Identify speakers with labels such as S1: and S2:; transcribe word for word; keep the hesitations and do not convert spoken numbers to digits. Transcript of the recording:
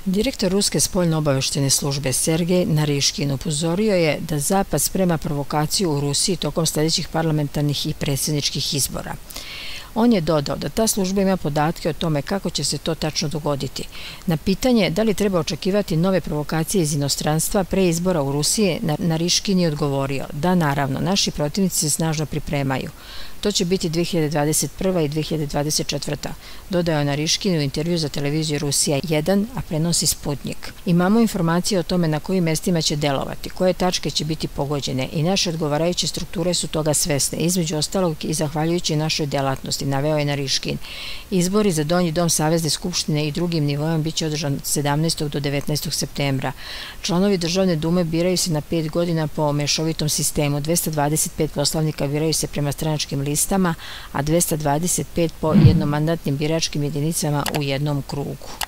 S1: Direktor Ruske spoljno-obaveštene službe Sergej Nariškin upozorio je da Zapad sprema provokaciju u Rusiji tokom sljedećih parlamentarnih i predsjedničkih izbora. On je dodao da ta služba ima podatke o tome kako će se to tačno dogoditi. Na pitanje da li treba očekivati nove provokacije iz inostranstva pre izbora u Rusiji, Nariškin je odgovorio da naravno, naši protivnici se snažno pripremaju. To će biti dve hiljade dvadeset prva i dve hiljade dvadeset četvrta. Dodao je Nariškin u intervju za televiziju Rusija jedan, a prenosi Sputnik. Imamo informacije o tome na kojim mestima će delovati, koje tačke će biti pogođene i naše odgovarajuće strukture su toga svesne, između ostalog i zahvaljujući našoj delatnosti, naveo je Nariškin. Izbori za Donji dom Savezne skupštine i drugim nivojem biće održan od sedamnaestog do devetnaestog septembra. Članovi državne dume biraju se na pet godina po mešovitom sistemu. dvesta dvadeset pet poslanika biraju se prema stranačkim listama, a dvesta dvadeset pet po jednomandatnim biračkim jedinicama u jednom krugu.